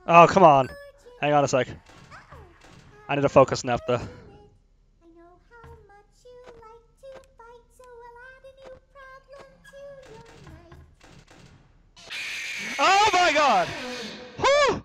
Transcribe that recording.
Oh, come on. Hang on a sec. I need to focus Nepta. Oh my god! Whew!